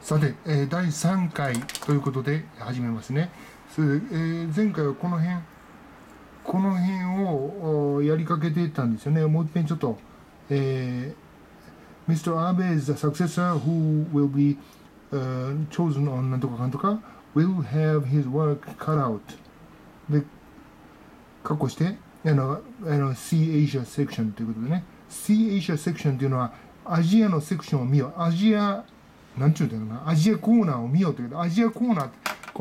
さて、第3回ということで始めますね。前回はこの辺をやりかけていったんですよね。もう一遍ちょっと、Mr. Abe is the successor who will be chosen on なんとかかんとか will have his work cut out で、括弧して、C Asia section ということでね。C Asia section というのはアジアのセクションを見よう。なんちゅうんだろうな、アジアコーナーを見ようという、アジアコーナーって、こ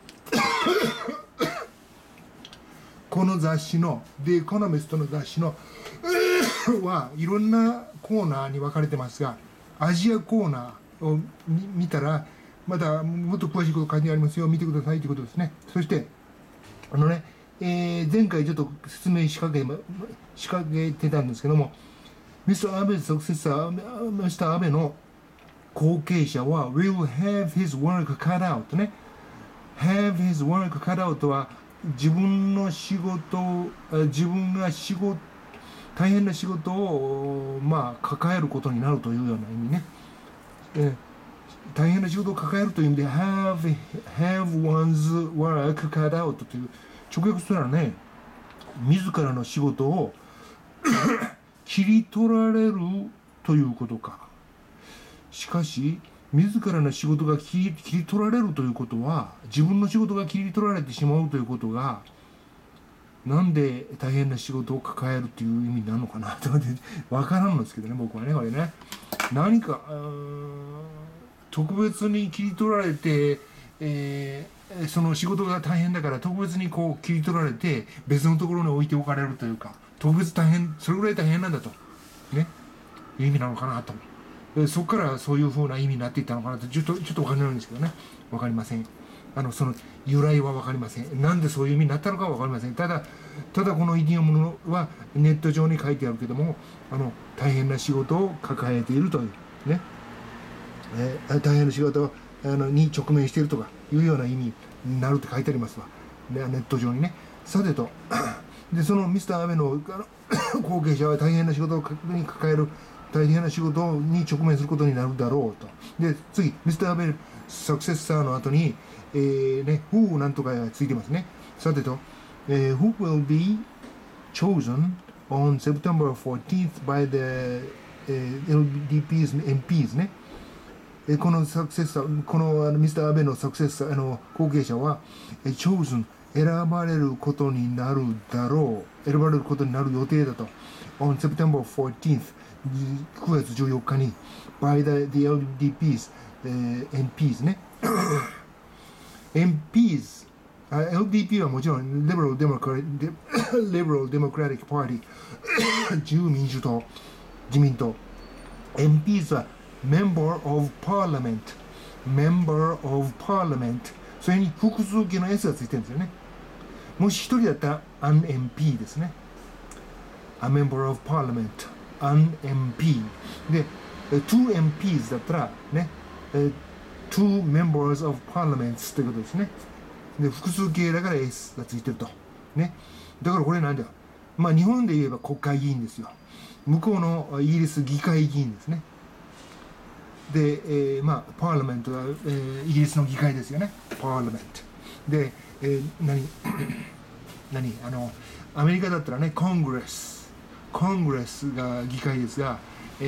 の雑誌の、The Economist の雑誌のはいろんなコーナーに分かれてますが、アジアコーナーを見たら、またもっと詳しいこと書いてありますよ、見てくださいということですね。そして、前回ちょっと説明仕掛けてたんですけども、Mr. Abe's successor、Mr. Abe の後継者は will have his work cut out ね。have his work cut out は自分が大変な仕事を抱えることになるというような意味ね。大変な仕事を抱えるという意味で have one's work cut out という直訳するのはね、自らの仕事を切り取られるということか。しかし自らの仕事が切り取られるということは、自分の仕事が切り取られてしまうということが、なんで大変な仕事を抱えるという意味になるのかなと分からんのですけどね、僕はね。これね、何か特別に切り取られて、その仕事が大変だから特別にこう切り取られて別のところに置いておかれるというか、特別大変、それぐらい大変なんだとね、いう意味なのかなと。そこからそういう風な意味になっていったのかなとちょっと分からないんですけどね、分かりません。その由来は分かりません。なんでそういう意味になったのかは分かりません。ただこのイディオムはネット上に書いてあるけども、大変な仕事を抱えているというね、大変な仕事に直面しているとかいうような意味になるって書いてありますわ、ネット上にね。さてとで、そのミスターアベの後継者は大変な仕事に抱える、大変な仕事に直面することになるだろうと。で、次、ミスターアベルサクセッサーの後に、who なんとかがついてますね。さてと、who will be chosen on September 14th by the LDP's MPs ね。このサクセッサー、このミスターアベのサクセッサー、後継者は、chosen 選ばれることになるだろう。選ばれることになる予定だと。on September 14th、9月14日に by the LDPs、MPs ね。MPs、LDP はもちろん Liberal Democratic Party 自由民主党、自民党。MPs は Member of Parliament、それに複数形の S がついてるんですよね。もし一人だったら an MP ですね。A Member of Parliament、an MP で、two MPs だったらね、two Members of Parliaments ということですね。で、複数形だから S がついてるとね。だからこれなんだよ、日本で言えば国会議員ですよ。向こうのイギリス議会議員ですね。で、パーラメントは、イギリスの議会ですよね。パーラメントで、アメリカだったらね、コングレスが議会ですが、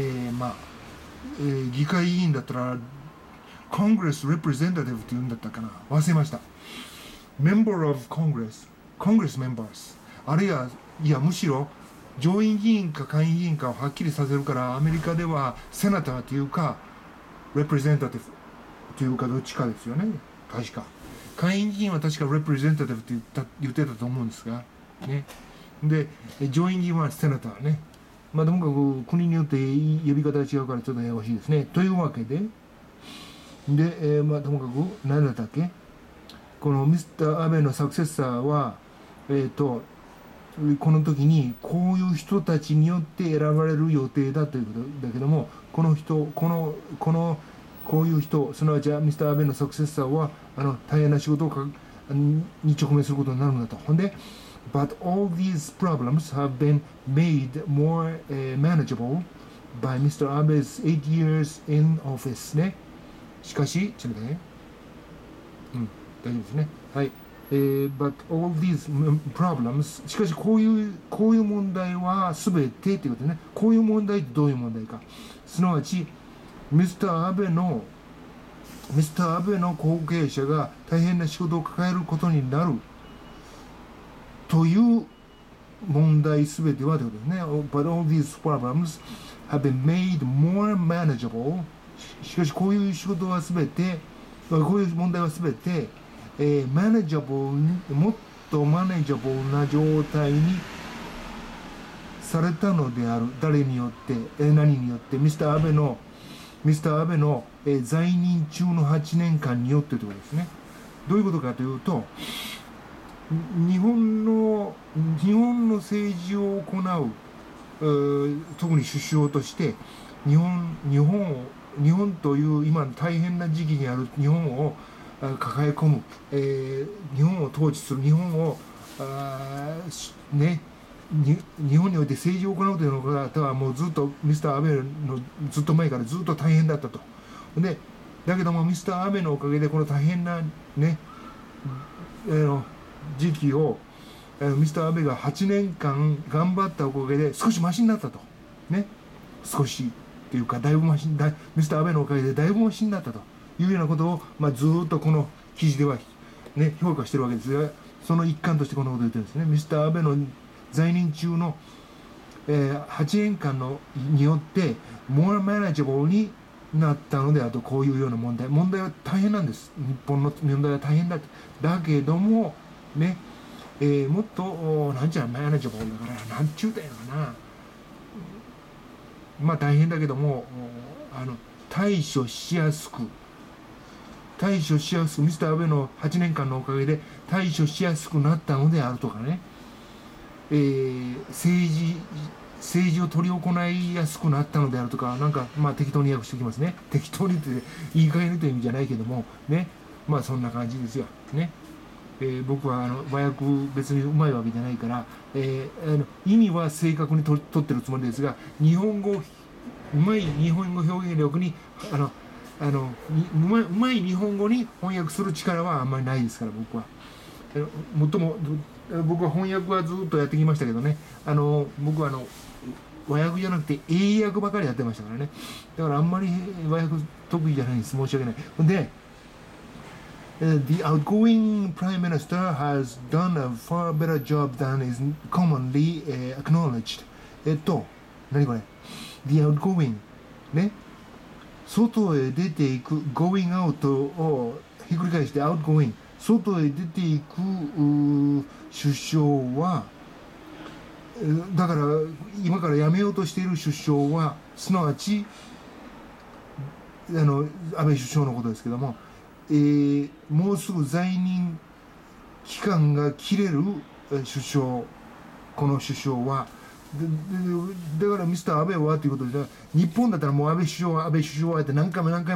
議会議員だったらコングレスレプレゼンタティブって言うんだったかな、忘れました。メンバーオブコングレスメンバーズ、あるいはむしろ上院議員か下院議員かをはっきりさせるから、アメリカではセナターというかレプレゼンタティブというかどっちかですよね。確か下院議員は確かレプレゼンタティブって言ってたと思うんですがね。で上院議員はセナターね。ともかく国によって呼び方が違うからちょっとややこしいですね。というわけでともかく何だったっけ、このミスター・アベのサクセッサーはこの時にこういう人たちによって選ばれる予定だということだけども、こういう人、すなわちミスター・アベのサクセッサーは大変な仕事に直面することになるんだと。ほんで But all these problems have been made more manageable by Mr. Abe's 8 years in office ね。 しかし、ちょっとね、大丈夫ですね。はい。but all these problems、しかしこういう問題はすべてということでね、こういう問題ってどういう問題か。すなわち、ミスター安倍の後継者が大変な仕事を抱えることになるという問題すべてはということですね。But all these problems have been made more manageable。しかしこういう仕事はすべて、こういう問題はすべて、manageable、もっとマネージャブルな状態にされたのである。誰によって、何によって、ミスター安倍の在任中の8年間によってということですね。どういうことかというと、日本の政治を行う、特に首相として日本という今大変な時期にある日本を抱え込む、日本を統治する、日本を日本において政治を行うというのがはもうずっとミスター安倍のずっと前からずっと大変だったと。でだけどもミスター安倍のおかげでこの大変なね、時期をミスター安倍が8年間頑張ったおかげで少しマシになったとね、少しっていうかだいぶマシミスター安倍のおかげでだいぶマシになったというようなことを、ずっとこの記事では、ね、評価してるわけですが、その一環としてこのことを言ってるんですね。ミスター安倍の在任中の、8年間によってmore manageableになったので、あとこういうような問題は大変なんです。日本の問題は大変だけどもね、もっとなんちゃらマネージャブルだからなんちゅうたんやろな、大変だけども対処しやすくミスター安倍の8年間のおかげで対処しやすくなったのであるとかね、政治を執り行いやすくなったのであるとか、なんか適当に訳しておきますね。適当にって言い換えるという意味じゃないけどもね、そんな感じですよね。僕は和訳別にうまいわけじゃないから、意味は正確に取ってるつもりですが、うまい日本語表現力にうまい日本語に翻訳する力はあんまりないですから、僕は。もっとも僕は翻訳はずっとやってきましたけどね、僕は和訳じゃなくて英訳ばかりやってましたからね。だからあんまり和訳得意じゃないです。申し訳ない。でThe outgoing Prime Minister has done a far better job than is commonly acknowledged. 何これ ?The outgoing ね、外へ出ていく going out をひっくり返して outgoing、 外へ出ていく首相は、だから今から辞めようとしている首相は、すなわち安倍首相のことですけども、もうすぐ在任期間が切れるこの首相はだからミスター安倍はということで、日本だったらもう安倍首相はって何回も安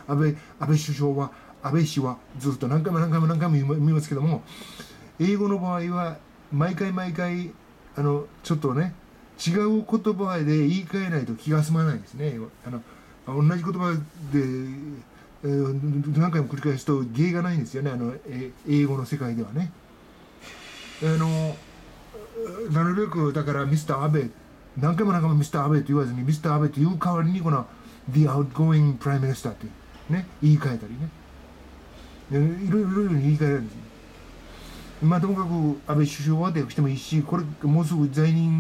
倍氏はずっと何回も言いますけども、英語の場合は毎回ちょっとね違う言葉で言い換えないと気が済まないですね。同じ言葉で何回も繰り返すと芸がないんですよね、英語の世界ではね。なるべくだからミスター安倍、何回もミスター安倍と言わずにミスター安倍という代わりにこの The outgoing Prime Minister ってね言い換えたりね、いろいろ言い換えられるんですよ。ともかく安倍首相はでしてもいいし、これもうすぐ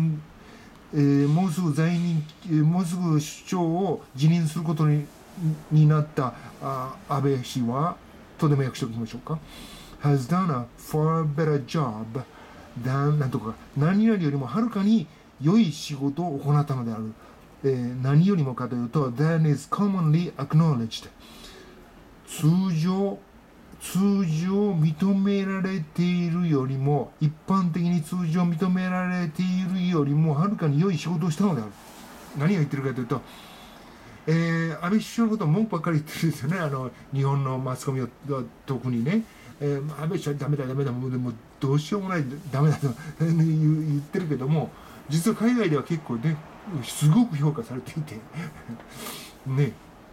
首相を辞任することになった安倍氏は、とでも訳しておきましょうか。has done a far better job than なんとか、何々よりもはるかに良い仕事を行ったのである。何よりもかというと than is commonly acknowledged、 通常認められているよりも、一般的に通常認められているよりもはるかに良い仕事をしたのである。何が言ってるかというと、安倍首相のことを文句ばっかり言ってるんですよね。日本のマスコミは特にね、安倍首相はダメだもうどうしようもないダメだと言ってるけども、実は海外では結構ねすごく評価されていてね、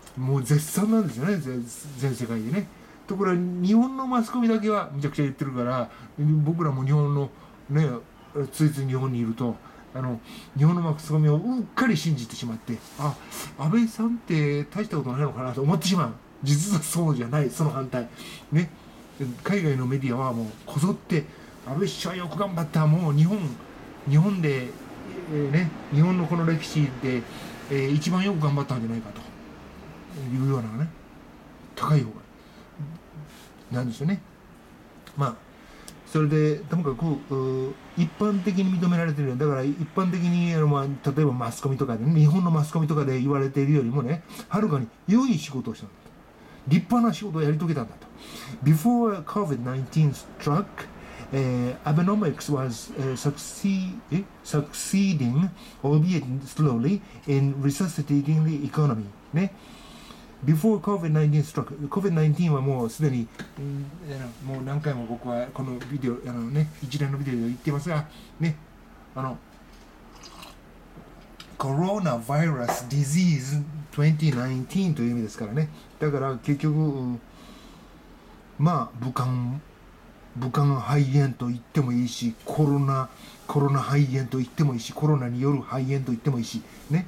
もう絶賛なんですよね、全世界でね。ところが日本のマスコミだけはむちゃくちゃ言ってるから、僕らも日本のね、ついつい日本にいると日本のマスコミをうっかり信じてしまって、安倍さんって大したことないのかなと思ってしまう。実はそうじゃない、その反対ね。海外のメディアはもうこぞって安倍首相よく頑張った、もう日本で、日本のこの歴史で、一番よく頑張ったんじゃないかというようなね、高い方がなんですよね。まあそれでともかく一般的に認められている、だから一般的に例えばマスコミとかで、日本のマスコミとかで言われているよりもね、はるかに良い仕事をしたんだと、立派な仕事をやり遂げたんだと。Before COVID-19 struck, Abenomics was succeeding, albeit slowly, in resuscitating the economy. ね。Before COVID-19 struck, COVID-19 はもうすでに、もう何回も僕はこのビデオ、一連のビデオで言ってますが、ね、Coronavirus Disease 2019という意味ですからね。だから結局、まあ、武漢肺炎と言ってもいいし、コロナ肺炎と言ってもいいし、コロナによる肺炎と言ってもいいし、ね。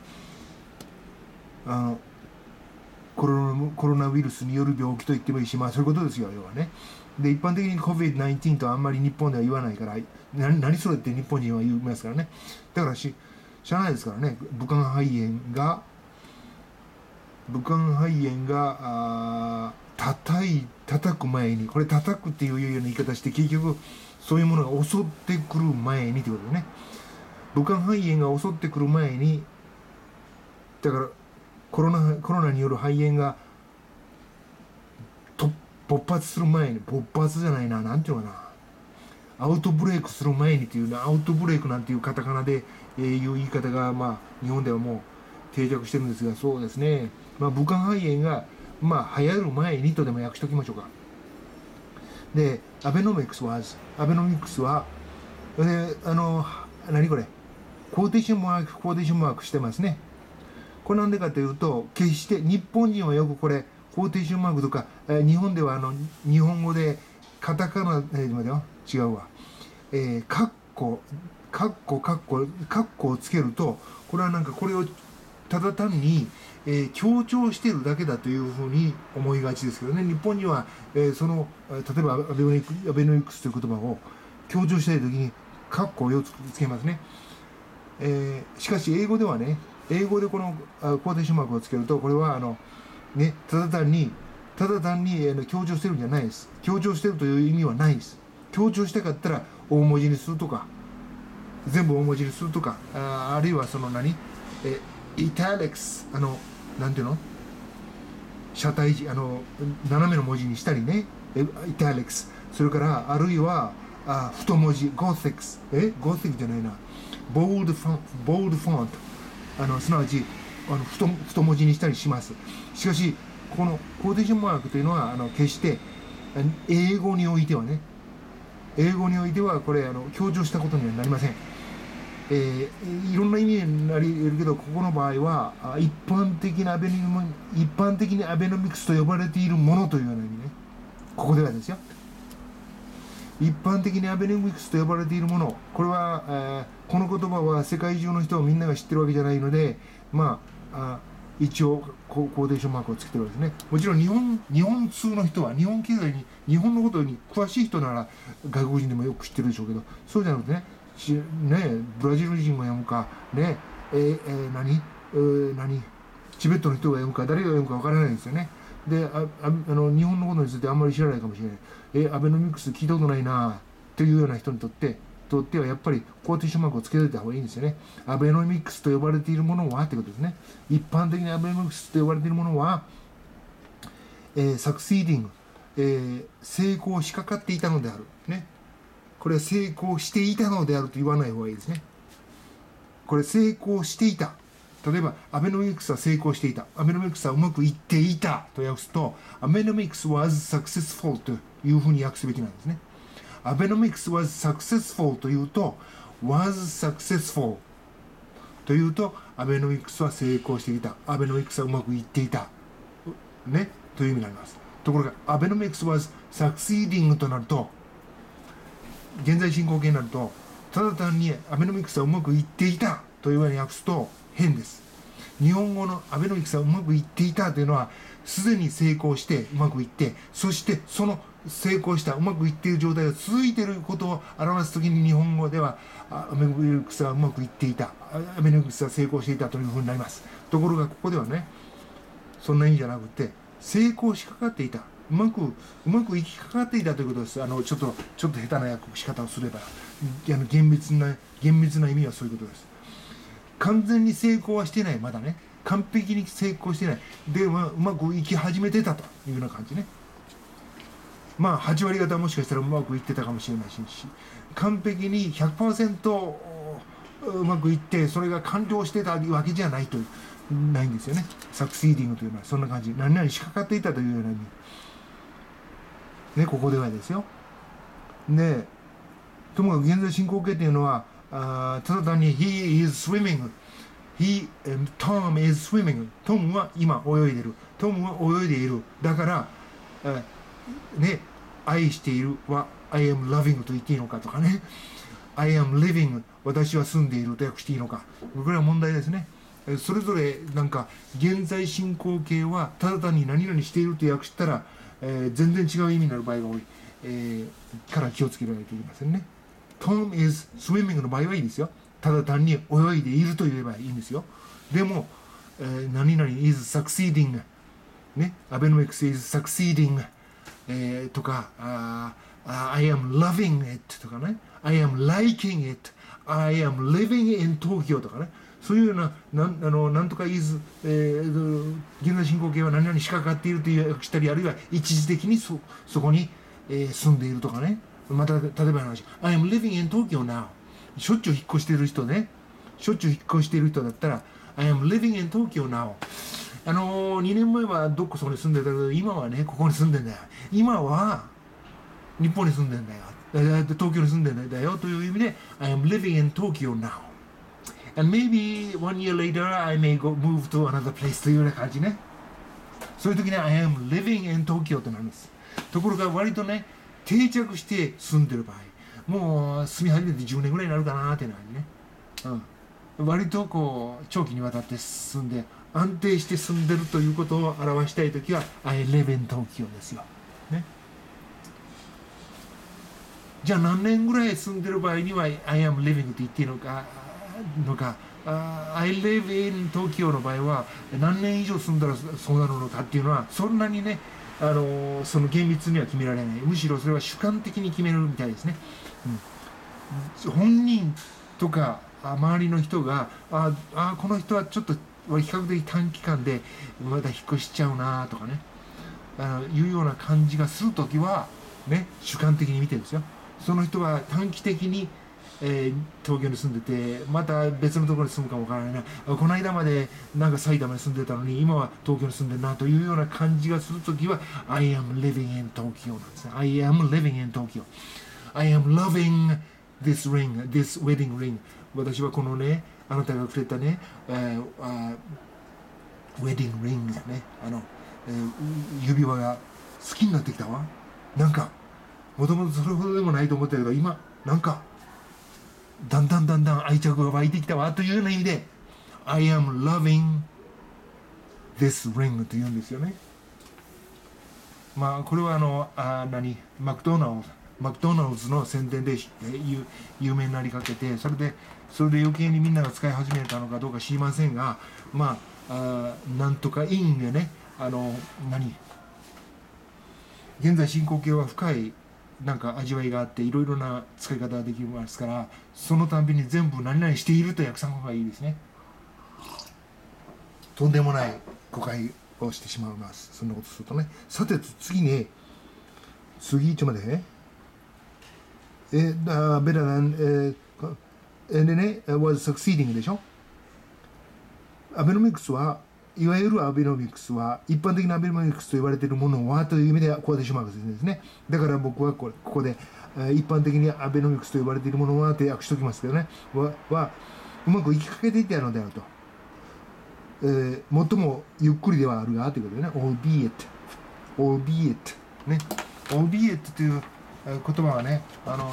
コロナウイルスによる病気と言ってもいいし、まあそういうことですよ、要はね。で、一般的に COVID-19 とあんまり日本では言わないから、何それって日本人は言いますからね。だからしゃあないですからね、武漢肺炎が叩く前に、これ叩くっていうような言い方して、結局そういうものが襲ってくる前にということでね。武漢肺炎が襲ってくる前に、だからコロナによる肺炎が勃発する前に、勃発じゃないな、なんていうのかな、アウトブレイクする前にというの、アウトブレイクなんていうカタカナでいう言い方が、まあ日本ではもう定着してるんですが、そうですね、まあ武漢肺炎がまあ流行る前にとでも訳しておきましょうか。で、アベノミクスは何これ、コーテーションマークしてますね。これなんでかというと、決して日本人はよくこれコーテーションマークとか、日本では日本語でカタカナ違うわ、カッコをつけると、これはなんかこれをただ単に、強調しているだけだというふうに思いがちですけどね。日本人は、例えばアベノミクスという言葉を強調したいときにカッコをつけますね。しかし英語ではね、英語でこのコーテーションマークをつけると、これはただ単に強調してるんじゃないです。強調してるという意味はないです。強調したかったら大文字にするとか、全部大文字にするとか、あるいはイタリックス、なんていうの、斜体字、斜めの文字にしたりね、イタリックス、それからあるいは太文字、ゴーティックじゃないな、ボールドフォント、すなわち太文字にしたりします。しかしこのコーテーションマークというのは決して英語においてはこれ強調したことにはなりません。いろんな意味になり得るけど、ここの場合は一般的にアベノミクスと呼ばれているものというような意味ね。ここではですよ、一般的にアベノミクスと呼ばれているもの、これはこの言葉は世界中の人はみんなが知ってるわけじゃないので、まあ一応コーテーションマークをつけてるわけですね。もちろん日本通の人は、日本経済に、日本のことに詳しい人なら外国人でもよく知ってるでしょうけど、そうじゃなくてね、ブラジル人が読むかね、チベットの人が読むか誰が読むかわからないんですよね。で、日本のことについてあんまり知らないかもしれない。アベノミクス聞いたことないなっていうような人にとってはやっぱりコーテーションマークをつけておいた方がいいんですよね。アベノミクスと呼ばれているものはってことですね。一般的にアベノミクスと呼ばれているものは、サクシーディング、成功しかかっていたのであるね。これは成功していたのであると言わない方がいいですね。これ成功していた。例えばアベノミクスは成功していた、アベノミクスはうまくいっていたと訳すと、アベノミクス was successful というふうに訳すべきなんですね。アベノミクス was successful というと was successful というとアベノミクスは成功していた、アベノミクスはうまくいっていたね、という意味になります。ところがアベノミクス was succeeding となると、現在進行形になると、ただ単にアベノミクスはうまくいっていたというように訳すと変です。日本語のアベノミクスはうまくいっていたというのは、すでに成功してうまくいって、そしてその成功したうまくいっている状態が続いていることを表すときに、日本語ではアベノミクスはうまくいっていた、アベノミクスは成功していたというふうになります。ところがここではね、そんな意味じゃなくて、成功しかかっていた、うまくいきかかっていたということです。ちょっと下手な訳し方をすれば、厳密な意味はそういうことです。完全に成功はしてない、まだね、完璧に成功してないで、うまくいき始めてたというような感じね。まあ8割方もしかしたらうまくいってたかもしれないし、完璧に 100% うまくいってそれが完了してたわけじゃないというないんですよね。サクシーディングというのはそんな感じ、何々しかかっていたというような意味ね、ここではですよ。で、ともかく現在進行形というのは、ただ単に He is swimming Tom is swimming、 トムは今泳いでる、トムは泳いでいる、だから、ね、愛しているは I am loving と言っていいのかとかね、I am living 私は住んでいると訳していいのか、これは問題ですね。それぞれなんか現在進行形はただ単に何々していると訳したら、全然違う意味になる場合が多い、から気をつけられていませんね。Tom is swimming の場合はいいですよ。ただ単に泳いでいると言えばいいんですよ。でも、何々 is succeeding ね、アベノミクス is succeeding、とか、I am loving it とかね、I am liking it、I am living in Tokyo とかね、そういうような、なんとか is、現在進行形は何々しかかっているという訳したり、あるいは一時的にそこに、住んでいるとかね。また、例えばの話、I am living in Tokyo now。しょっちゅう引っ越している人ね。しょっちゅう引っ越している人だったら、I am living in Tokyo now。2年前はどこそこに住んでたけど、今はね、ここに住んでんだよ。今は、日本に住んでんだよ。東京に住んでんだよ。という意味で、I am living in Tokyo now。And maybe 1 year later, I may move to another place というような感じね。そういう時に I am living in Tokyo となるんです。ところが割とね、定着して住んでる場合、もう住み始めて10年ぐらいになるかなっていう感じね。割とこう、長期にわたって住んで、安定して住んでるということを表したいときは I live in Tokyo ですよ、ね。じゃあ何年ぐらい住んでる場合には I am living と言っていいのか、I live in Tokyo の場合は何年以上住んだらそうなるのかっていうのはそんなにね、その厳密には決められない。むしろそれは主観的に決めるみたいですね。本人とか周りの人がこの人はちょっと比較的短期間でまだ引っ越しちゃうなとかね、いうような感じがするときはね、主観的に見てるんですよ。その人は短期的に、東京に住んでてまた別のところに住むかもわからないな、この間までなんか埼玉に住んでたのに今は東京に住んでるなというような感じがするときは I am living in Tokyo なんですね。I am living in Tokyo。 I am loving this ring, this wedding ring。 私はこのね、あなたがくれたね、ウェディングリングね、指輪が好きになってきたわ。なんかもともとそれほどでもないと思ったけど、今なんかだんだん愛着が湧いてきたわというような意味で I am loving this ring というんですよね。まあこれはマクドナルズの宣伝で有名になりかけて、それで余計にみんなが使い始めたのかどうか知りませんが、まあなんとかインでね、現在進行形は深いなんか味わいがあっていろいろな使い方ができますから、そのたんびに全部何々していると訳さん方がいいですね。とんでもない誤解をしてしまいます、そんなことするとね。さて次ちょっと待ってね。ベラダンでね was succeeding でしょ。アベノミクスはいわゆるアベノミクスは一般的なアベノミクスと言われているものはという意味ではコーディションマークですね。だから僕はここで一般的にアベノミクスと言われているものはって訳しておきますけどね、はうまくいきかけていたのであると最もゆっくりではあるがということでね、albeit ね、albeit という言葉はね、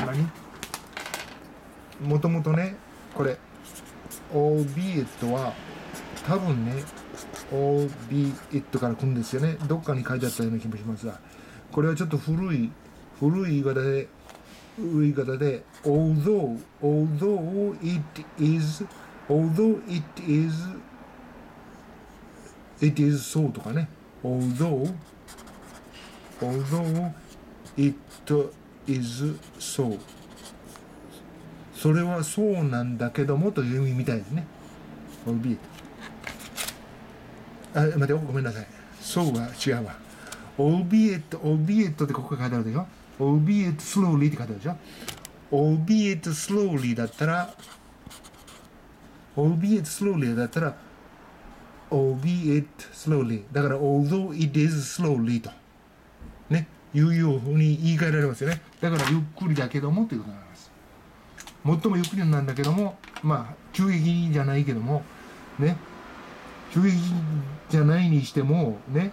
もともとね、これ albeit は多分ね albeit から来るんですよね。どっかに書いてあったような気もしますが、これはちょっと古い言い方でalthough it is so とかね、although it is so、 それはそうなんだけどもという意味みたいですね。albeit、 待てよ、ごめんなさい、そうは違うわ。albeit ってここが書いてあるでしょ。albeit slowly って書いてあるでしょ。albeit slowly だったら albeit slowly だから although it is slowly とね、いうように言い換えられますよね。だからゆっくりだけどもということになります。最もゆっくりなんだけども、まあ急激じゃないけどもね、急激じゃないにしてもね、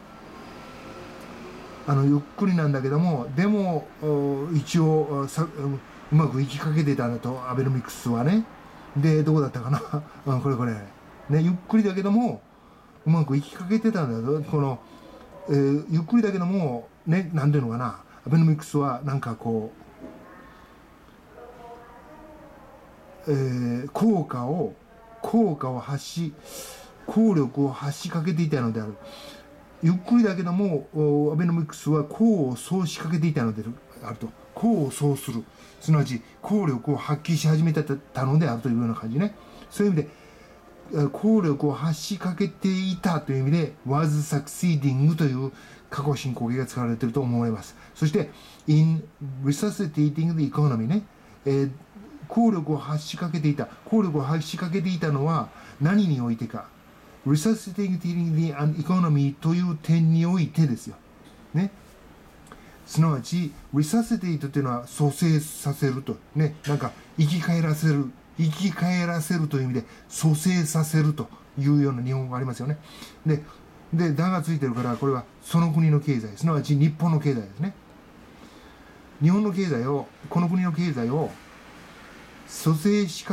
ゆっくりなんだけども、でも一応うまくいきかけてたんだと、アベノミクスはね。でどうだったかなこれね、ゆっくりだけどもうまくいきかけてたんだと。この、ゆっくりだけどもね、なんていうのかな、アベノミクスはなんかこう、効力を発しかけていたのである。ゆっくりだけどもアベノミクスは功を奏しかけていたのであると。功を奏する、すなわち効力を発揮し始めたのであるというような感じね。そういう意味で効力を発しかけていたという意味で was succeeding という過去進行形が使われていると思われます。そして in resuscitating the economy ね、効力を発しかけていたのは何においてか、resuscitating the economy という点においてですよ。ね。すなわち、resuscitate というのは蘇生させると。ね。なんか、生き返らせるという意味で、蘇生させるというような日本語がありますよね。で、だがついてるから、これはその国の経済、すなわち日本の経済ですね。この国の経済を、蘇生す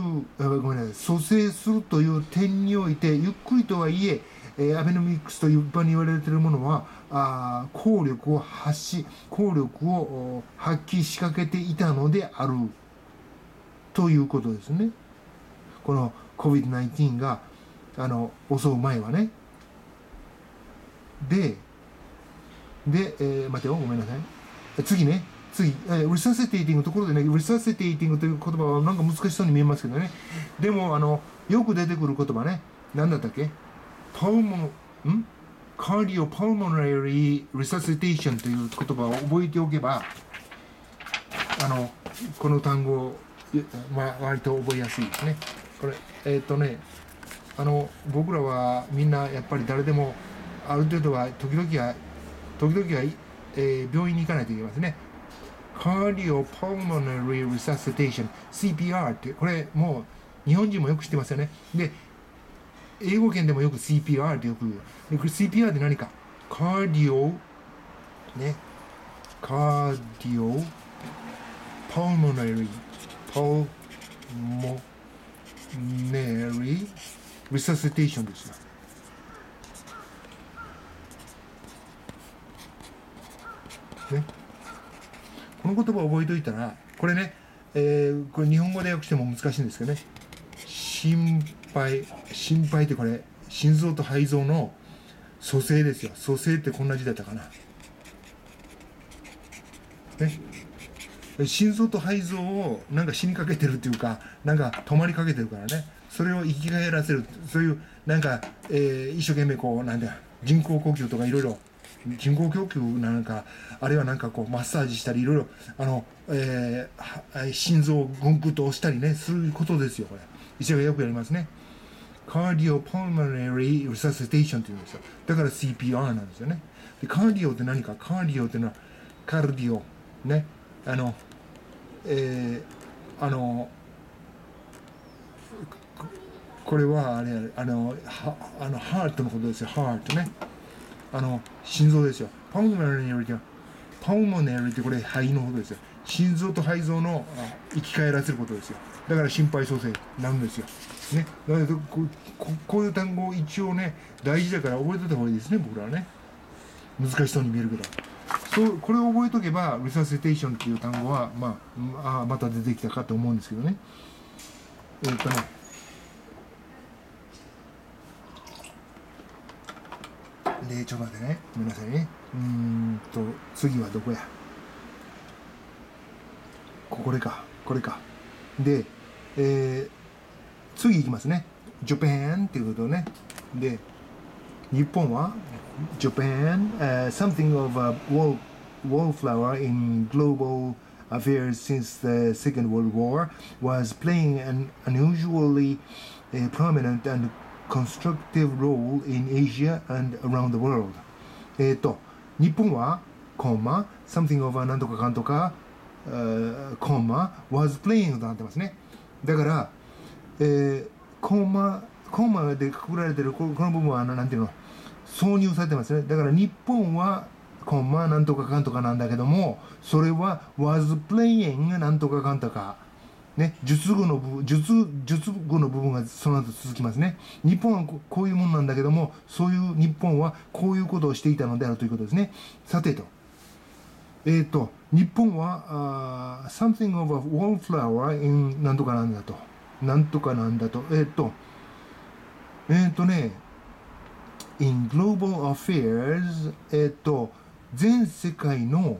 るという点において、ゆっくりとはいえ、アベノミクスと一般に言われているものは、効力を発揮しかけていたのであるということですね。この COVID-19 が襲う前はね。待てよ、ごめんなさい。次、リサセテイティングのところでね、リサセテイティングという言葉はなんか難しそうに見えますけどね。でも、よく出てくる言葉ね、何だったっけ？カーディオ・パルモナリー・リサセテーションという言葉を覚えておけば、この単語、割と覚えやすいですね。これ、僕らはみんなやっぱり誰でも、ある程度は時々は、病院に行かないといけませんね。Cardiopulmonary Resuscitation CPR ってこれもう日本人もよく知ってますよね。で英語圏でもよく CPR ってよく言う。でこれ CPR って何か、カーディオパルモナリーリサシテーションですよ。ね、この言葉を覚えておいたら、これね、これ日本語で訳しても難しいんですけどね、心配ってこれ、心臓と肺臓の蘇生ですよ。蘇生ってこんな字だったかな。ね、心臓と肺臓をなんか死にかけてるっていうか、なんか止まりかけてるからね、それを生き返らせる、そういうなんか、一生懸命こう、なんだ、人工呼吸とかいろいろ、人工呼吸なんか、あるいはなんかこうマッサージしたりいろいろ心臓をグングッと押したりね、そういうことですよ。これ医者がよくやりますね。カーディオパルモナリーリサシテーションっていうんですよ。だから CPR なんですよね。でカーディオって何か、カーディオっていうのはカルディオね、 これはあれハートのことですよ。ハートね。心臓ですよ。パウモナリってこれ肺のことですよ。心臓と肺臓の生き返らせることですよ。だから心肺蘇生になるんですよ。ね。だからこういう単語を一応ね、大事だから覚えておいた方がいいですね、僕らはね。難しそうに見えるけど。これを覚えとけば、リサセテーションっていう単語は、また出てきたかと思うんですけどね。で、ちょっと待ってね。ごめんなさいね。次はどこや。これか。で、次いきますね。Japan っていうことね。で、日本は Japan, something of a wallflower in global affairs since the Second World War, was playing an unusually prominent and constructive role in Asia and around the world. 日本は、something of a なんとかかんとか、was playing となってますね。だから、コンマでくくられてるこの部分はなんていうの、挿入されてますね。だから日本はコンマなんとかかんとかなんだけども、それは was playing なんとかかんとかね、述語の部分がその後続きますね。日本はこういうものなんだけども、そういう日本はこういうことをしていたのであるということですね。さてと、日本はsomething of a wallflower in なんとかなんだと。in global affairs 全世界の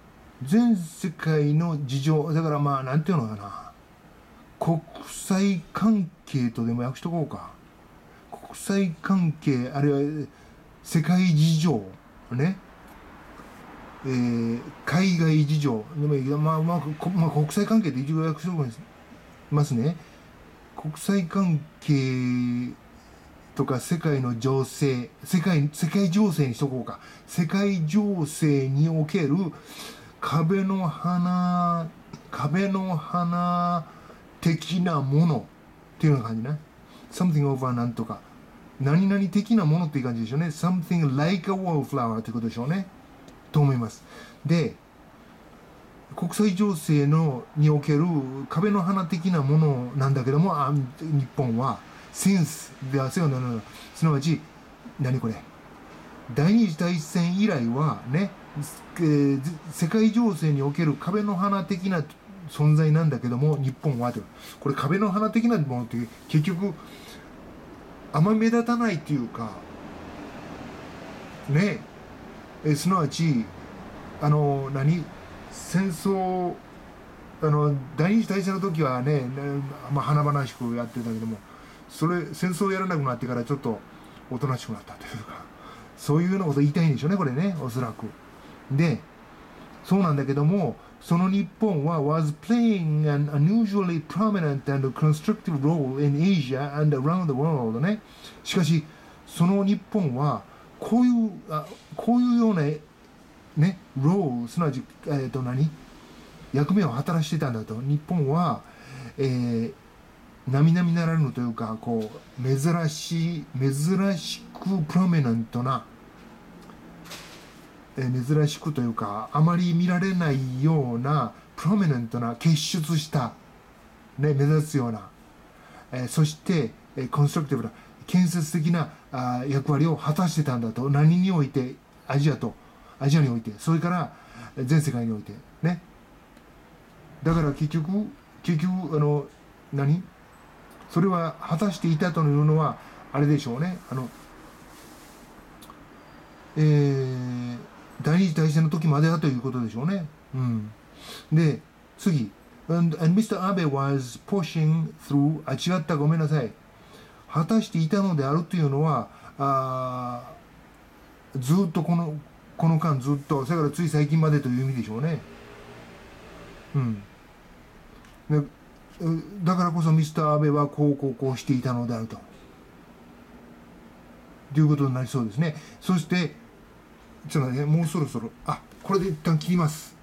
事情だからなんていうのかな、国際関係とでも訳しとこうか。国際関係あるいは世界事情ね、海外事情でもいいけど国際関係って一応訳しとこうますね。国際関係とか世界の情勢、世界情勢にしとこうか。世界情勢における壁の花的なものっていうような感じね。something over なんとか。何々的なものっていう感じでしょうね。something like a wallflower ということでしょうね。と思います。で、国際情勢における壁の花的なものなんだけども、日本はsince ではすなわち何これ第二次大戦以来はね、世界情勢における壁の花的な存在なんだけども、日本はこれ壁の花的なものって結局あんまり目立たないっていうかね、すなわち戦争第二次大戦の時はね、華々しくやってたけども、戦争をやらなくなってからちょっとおとなしくなったというか、そういうようなことを言いたいんでしょうね、これね、おそらく。で、そうなんだけども、その日本は was playing an unusually prominent and constructive role in Asia and around the world ね。しかし、その日本はこういうようなね、ロール、すなわち、役目を果たしていたんだと。日本は、並々ならぬというか、珍しくプロミネントな、珍しくというか、あまり見られないような、プロミネントな、傑出した、ね、目立つような、そして、コンストラクティブな、建設的な役割を果たしてたんだと。何において、アジアにおいて、それから全世界において、ね。だから結局、それは果たしていたというのは、あれでしょうね。第二次大戦の時まではということでしょうね。うん。で、次。And Mr. Abe was pushing through 違った、ごめんなさい。果たしていたのであるというのは、ずっとこの間ずっと、それからつい最近までという意味でしょうね。うん。でだからこそミスター・アベはこうしていたのであるということになりそうですね。そしてちょっとね、もうそろそろこれで一旦切ります。